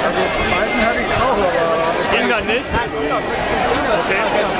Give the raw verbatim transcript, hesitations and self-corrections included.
Also Balken hatte ich auch, aber... Ging dann nicht? Okay.